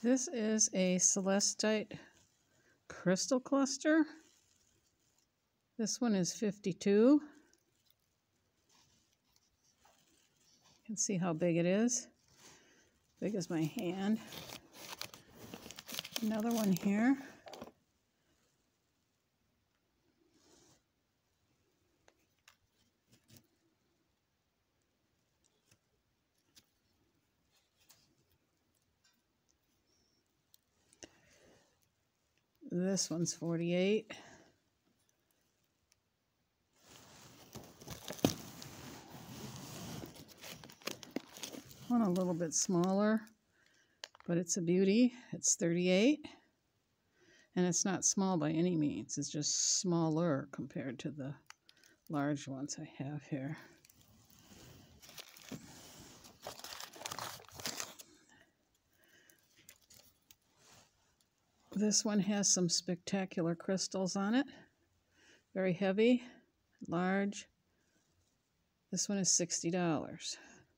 This is a Celestite crystal cluster. This one is 52. You can see how big it is. Big as my hand. Another one here. This one's 48. One a little bit smaller, but it's a beauty. It's 38. And it's not small by any means. It's just smaller compared to the large ones I have here. This one has some spectacular crystals on it. Very heavy, large. This one is $60.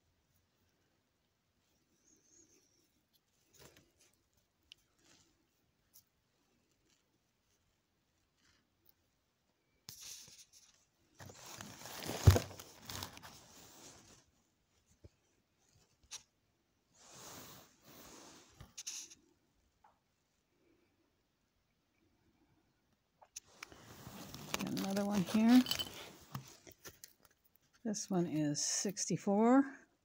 Another one here. This one is 64.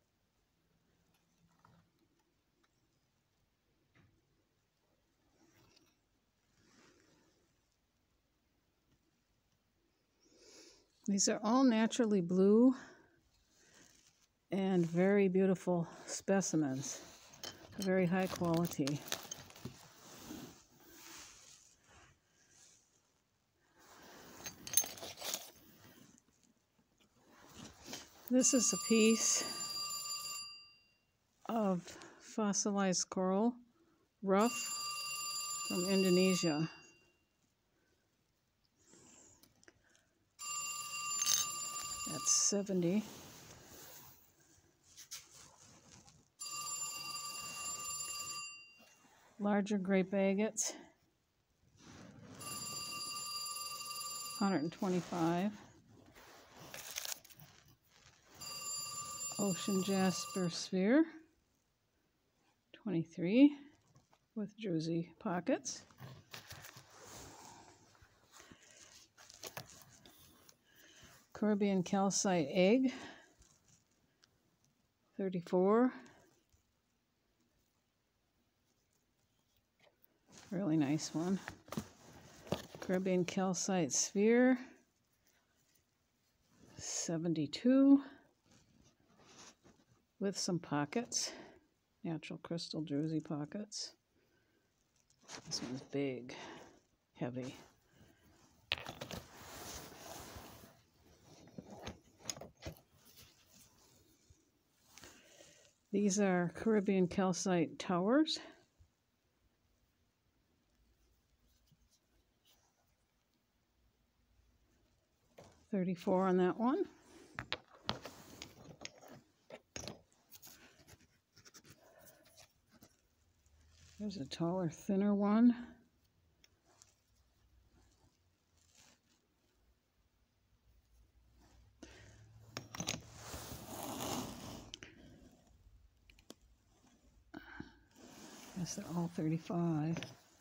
These are all naturally blue and very beautiful specimens, very high quality. This is a piece of fossilized coral, rough, from Indonesia. That's 70. Larger grape agates, 125. Ocean jasper sphere, 23, with druzy pockets. Caribbean calcite egg, 34. Really nice one. Caribbean calcite sphere, 72. With some pockets, natural crystal druzy pockets. This one's big, heavy. These are Caribbean calcite towers. $34 on that one. There's a taller, thinner one. Guess they're all 35.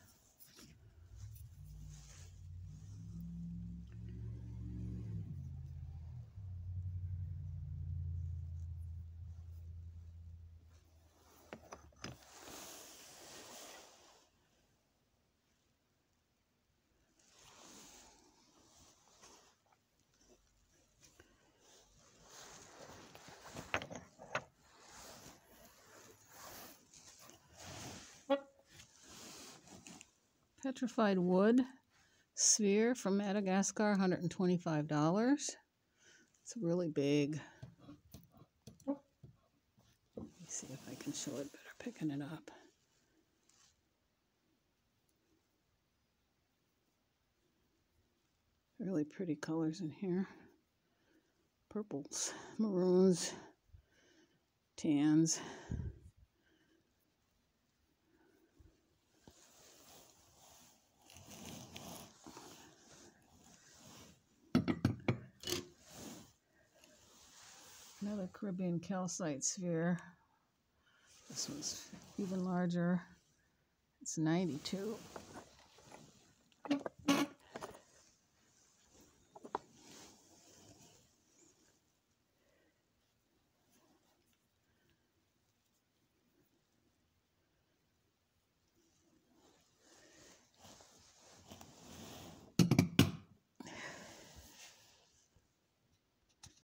Petrified wood sphere from Madagascar, $125. It's really big. Let me see if I can show it better picking it up. Really pretty colors in here. Purples, maroons, tans. Another Caribbean calcite sphere. This one's even larger. It's 92.